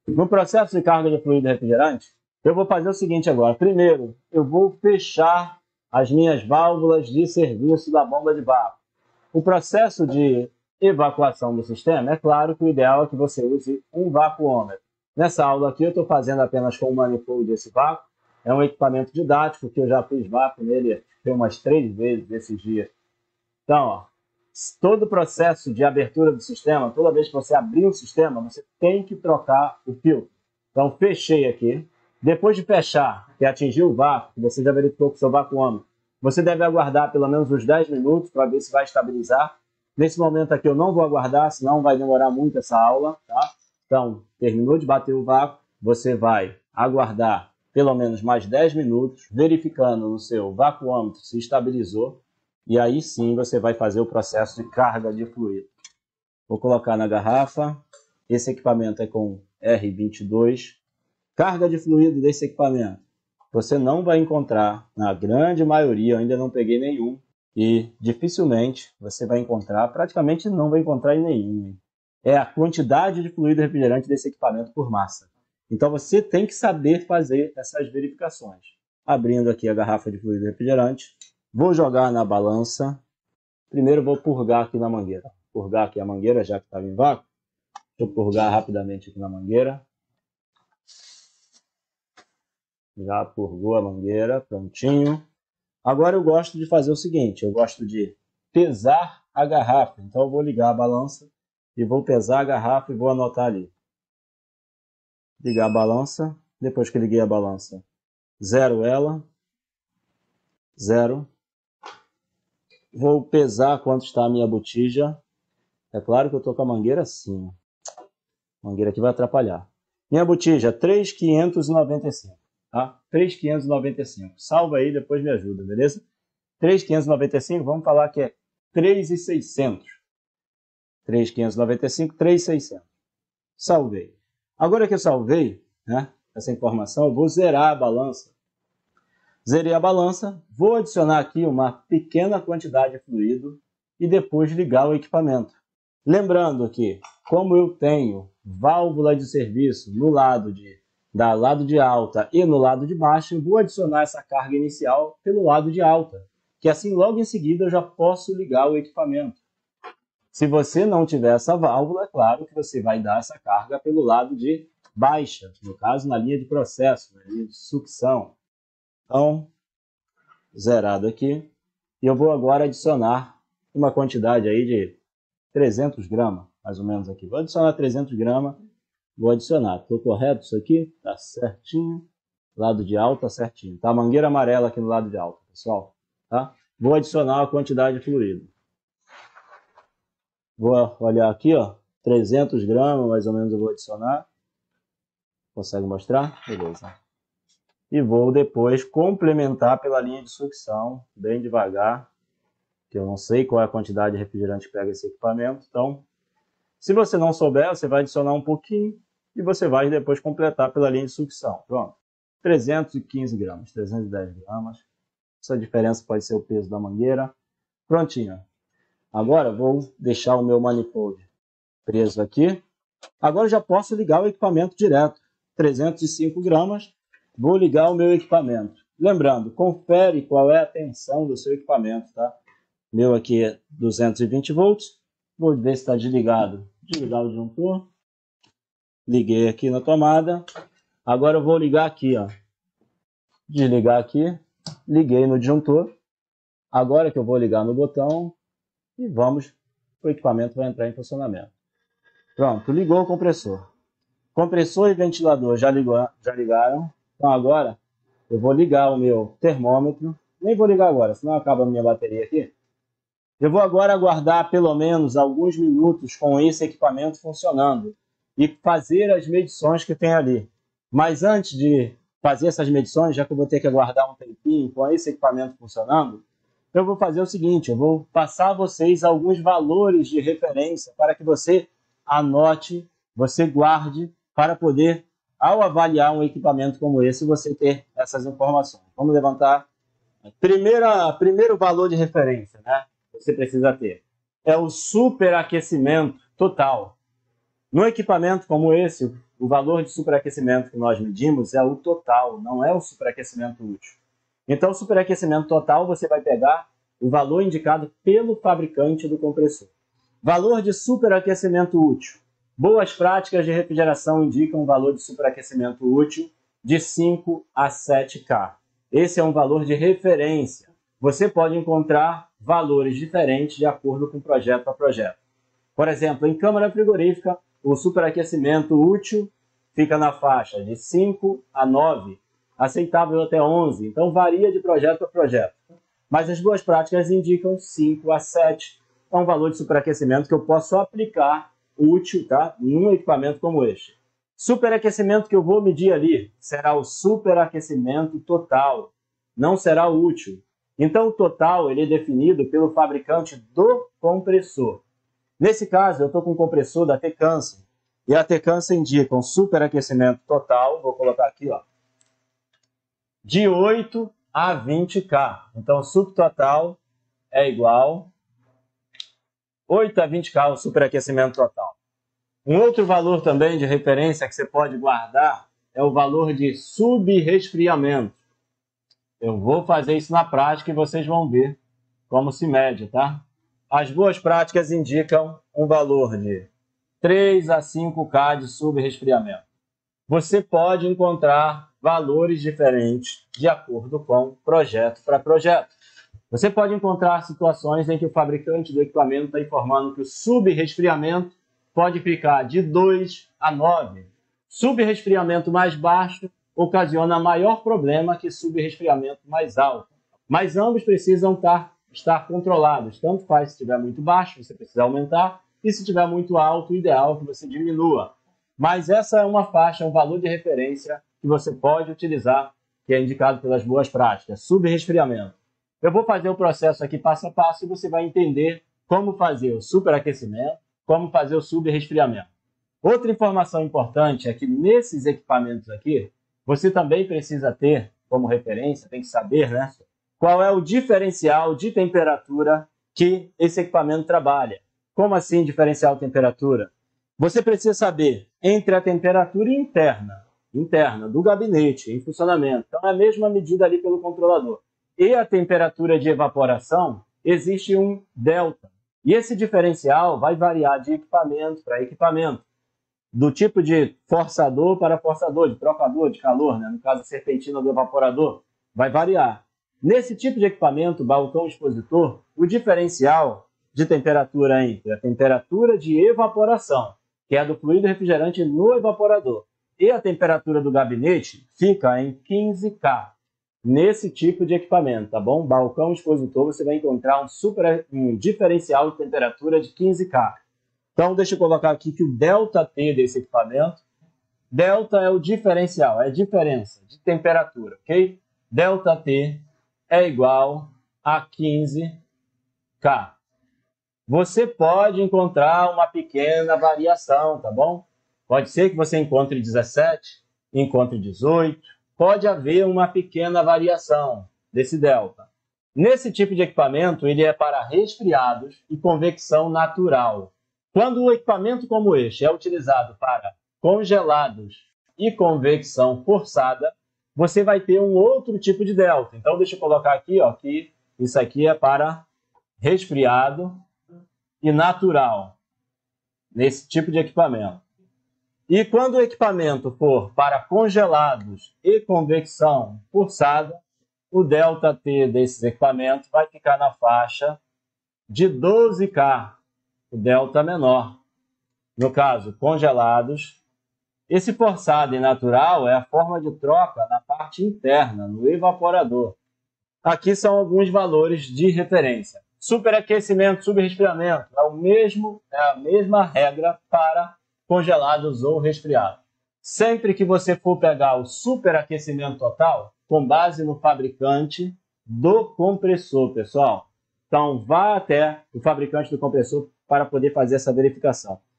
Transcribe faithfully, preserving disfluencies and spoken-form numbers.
No processo de carga de fluido refrigerante, eu vou fazer o seguinte agora. Primeiro, eu vou fechar as minhas válvulas de serviço da bomba de vácuo. O processo de evacuação do sistema, é claro que o ideal é que você use um vacuômetro. Nessa aula aqui eu estou fazendo apenas com o manifold esse vácuo. É um equipamento didático que eu já fiz vácuo nele umas três vezes esses dias. Então, ó, todo o processo de abertura do sistema, toda vez que você abrir o sistema, você tem que trocar o filtro. Então, fechei aqui. Depois de fechar, que atingir o vácuo, que você já verificou com o seu vacuômetro, você deve aguardar pelo menos uns dez minutos para ver se vai estabilizar. Nesse momento aqui eu não vou aguardar, senão vai demorar muito essa aula, tá? Então, terminou de bater o vácuo, você vai aguardar pelo menos mais dez minutos, verificando no seu vacuômetro se estabilizou, e aí sim você vai fazer o processo de carga de fluido. Vou colocar na garrafa. Esse equipamento é com R vinte e dois. Carga de fluido desse equipamento você não vai encontrar, na grande maioria, eu ainda não peguei nenhum, e dificilmente você vai encontrar, praticamente não vai encontrar em nenhum. É a quantidade de fluido refrigerante desse equipamento por massa. Então você tem que saber fazer essas verificações. Abrindo aqui a garrafa de fluido refrigerante, vou jogar na balança. Primeiro vou purgar aqui na mangueira. Purgar aqui a mangueira, já que estava em vácuo. Deixa eu purgar rapidamente aqui na mangueira. Já purgou a mangueira, prontinho. Agora eu gosto de fazer o seguinte, eu gosto de pesar a garrafa. Então eu vou ligar a balança e vou pesar a garrafa e vou anotar ali. Ligar a balança, depois que liguei a balança, zero ela, zero. Vou pesar quanto está a minha botija. É claro que eu estou com a mangueira assim. A mangueira aqui vai atrapalhar. Minha botija, três mil quinhentos e noventa e cinco. Tá? três mil quinhentos e noventa e cinco. Salva aí, depois me ajuda, beleza? três mil quinhentos e noventa e cinco, vamos falar que é três mil e seiscentos. três mil quinhentos e noventa e cinco, três mil e seiscentos. Salvei. Agora que eu salvei, né, essa informação, eu vou zerar a balança. Zerei a balança, vou adicionar aqui uma pequena quantidade de fluido e depois ligar o equipamento. Lembrando que, como eu tenho válvula de serviço no lado de da lado de alta e no lado de baixo, eu vou adicionar essa carga inicial pelo lado de alta, que assim logo em seguida eu já posso ligar o equipamento. Se você não tiver essa válvula, é claro que você vai dar essa carga pelo lado de baixa, no caso na linha de processo, na linha de sucção. Então, zerado aqui, e eu vou agora adicionar uma quantidade aí de trezentos gramas, mais ou menos aqui. Vou adicionar trezentos gramas. Vou adicionar. Estou correto isso aqui? Tá certinho. Lado de alta, certinho. Tá a mangueira amarela aqui no lado de alta, pessoal. Tá? Vou adicionar a quantidade de fluido. Vou olhar aqui, ó. trezentos gramas, mais ou menos, eu vou adicionar. Consegue mostrar? Beleza. E vou depois complementar pela linha de sucção, bem devagar, que eu não sei qual é a quantidade de refrigerante que pega esse equipamento. Então, se você não souber, você vai adicionar um pouquinho e você vai depois completar pela linha de sucção. Pronto. trezentos e quinze gramas, trezentos e dez gramas. Essa diferença pode ser o peso da mangueira. Prontinho. Agora vou deixar o meu manifold preso aqui. Agora já posso ligar o equipamento direto. trezentos e cinco gramas. Vou ligar o meu equipamento. Lembrando, confere qual é a tensão do seu equipamento, tá? Meu aqui é duzentos e vinte volts. Vou ver se está desligado. Desligar o disjuntor. Liguei aqui na tomada. Agora eu vou ligar aqui, ó. Desligar aqui. Liguei no disjuntor. Agora que eu vou ligar no botão e vamos, o equipamento vai entrar em funcionamento. Pronto, ligou o compressor. Compressor e ventilador já, ligou, já ligaram. Então agora eu vou ligar o meu termômetro. Nem vou ligar agora, senão acaba a minha bateria aqui. Eu vou agora aguardar pelo menos alguns minutos com esse equipamento funcionando e fazer as medições que tem ali. Mas antes de fazer essas medições, já que eu vou ter que aguardar um tempinho com esse equipamento funcionando, eu vou fazer o seguinte, eu vou passar a vocês alguns valores de referência para que você anote, você guarde, para poder, ao avaliar um equipamento como esse, você ter essas informações. Vamos levantar. Primeira, primeiro valor de referência, né? Você precisa ter. É o superaquecimento total. No equipamento como esse, o valor de superaquecimento que nós medimos é o total, não é o superaquecimento útil. Então, o superaquecimento total, você vai pegar o valor indicado pelo fabricante do compressor. Valor de superaquecimento útil. Boas práticas de refrigeração indicam um valor de superaquecimento útil de cinco a sete K. Esse é um valor de referência. Você pode encontrar valores diferentes de acordo com projeto a projeto. Por exemplo, em câmara frigorífica, o superaquecimento útil fica na faixa de cinco a nove, aceitável até onze, então varia de projeto a projeto. Mas as boas práticas indicam cinco a sete, é um valor de superaquecimento que eu posso aplicar útil, tá, num equipamento como este. Superaquecimento que eu vou medir ali será o superaquecimento total, não será o útil. Então o total ele é definido pelo fabricante do compressor. Nesse caso, eu estou com um compressor da Tecunsen, e a Tecunsen indica um superaquecimento total, vou colocar aqui, ó, de oito a vinte K. Então, o subtotal é igual oito a vinte K, o superaquecimento total. Um outro valor também de referência que você pode guardar é o valor de subresfriamento. Eu vou fazer isso na prática e vocês vão ver como se mede, tá? As boas práticas indicam um valor de três a cinco K de subresfriamento. Você pode encontrar valores diferentes de acordo com projeto para projeto. Você pode encontrar situações em que o fabricante do equipamento está informando que o subresfriamento pode ficar de dois a nove. Subresfriamento mais baixo ocasiona maior problema que subresfriamento mais alto. Mas ambos precisam estar, estar controlados. Tanto faz se estiver muito baixo, você precisa aumentar, e se estiver muito alto, o ideal é que você diminua. Mas essa é uma faixa, um valor de referência que você pode utilizar, que é indicado pelas boas práticas, subresfriamento. Eu vou fazer o processo aqui passo a passo e você vai entender como fazer o superaquecimento, como fazer o subresfriamento. Outra informação importante é que nesses equipamentos aqui, você também precisa ter como referência, tem que saber, né, qual é o diferencial de temperatura que esse equipamento trabalha. Como assim diferencial de temperatura? Você precisa saber entre a temperatura interna, interna do gabinete em funcionamento, então é a mesma medida ali pelo controlador, e a temperatura de evaporação, existe um delta. E esse diferencial vai variar de equipamento para equipamento, do tipo de forçador para forçador, de trocador de calor, né? No caso a serpentina do evaporador, vai variar. Nesse tipo de equipamento, balcão expositor, o diferencial de temperatura entre a temperatura de evaporação, que é a do fluido refrigerante no evaporador, e a temperatura do gabinete fica em quinze K. Nesse tipo de equipamento, tá bom? Balcão expositor, você vai encontrar um, super, um diferencial de temperatura de quinze K. Então, deixa eu colocar aqui que o delta T desse equipamento, delta é o diferencial, é a diferença de temperatura, ok? Delta T é igual a quinze K. Você pode encontrar uma pequena variação, tá bom? Pode ser que você encontre dezessete, encontre dezoito, pode haver uma pequena variação desse delta. Nesse tipo de equipamento, ele é para resfriados e convecção natural. Quando um equipamento como este é utilizado para congelados e convecção forçada, você vai ter um outro tipo de delta. Então, deixa eu colocar aqui, ó, que isso aqui é para resfriado e natural, nesse tipo de equipamento. E quando o equipamento for para congelados e convecção forçada, o delta T desses equipamentos vai ficar na faixa de doze K, o delta menor. No caso, congelados. Esse forçado e natural é a forma de troca na parte interna, no evaporador. Aqui são alguns valores de referência. Superaquecimento, subresfriamento, é, o mesmo, é a mesma regra para congelados ou resfriados. Sempre que você for pegar o superaquecimento total, com base no fabricante do compressor, pessoal. Então, vá até o fabricante do compressor para poder fazer essa verificação.